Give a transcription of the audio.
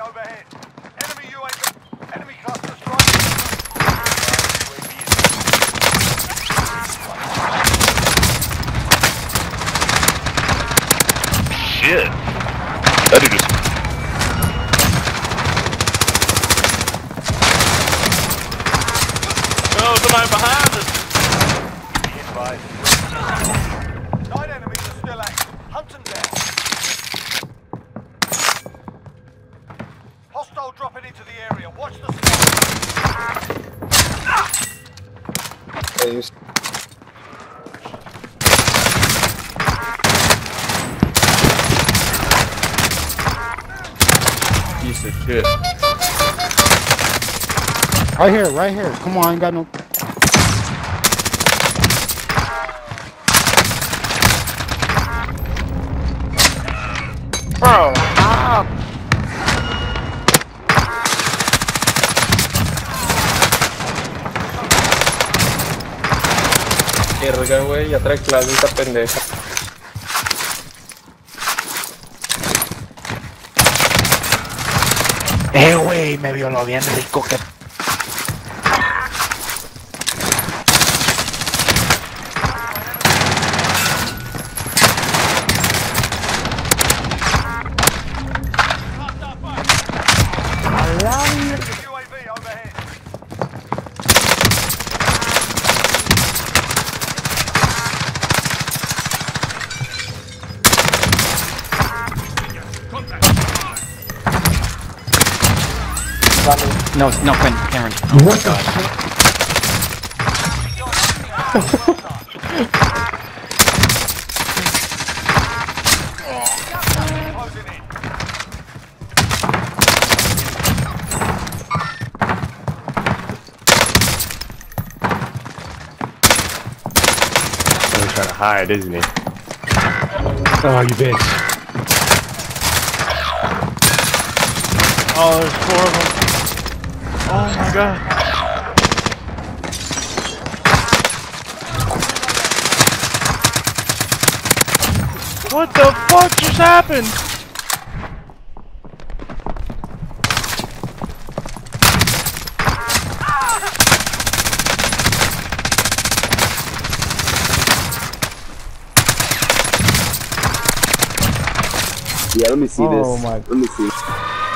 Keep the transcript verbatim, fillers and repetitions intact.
overhead. Enemy U A V. Enemy cluster strike. Shit. That dude just... Oh, somebody behind us! Nine enemies are still active. Hunt them down. Hostile dropping into the area. Watch the Please. Piece of shit. Right here, right here. Come on, I ain't got no. Bro, stop! Verga, güey, ya trae clave esta pendeja. Eh, güey, me violó bien rico que. U A V overhead. No, no, Quinn, Cameron. Oh what my god. Closing in. He's trying to hide, isn't he? Oh, you bitch. Oh, there's four of them. Oh my god. What the fuck just happened? Yeah, let me see Oh this. my. Let me see.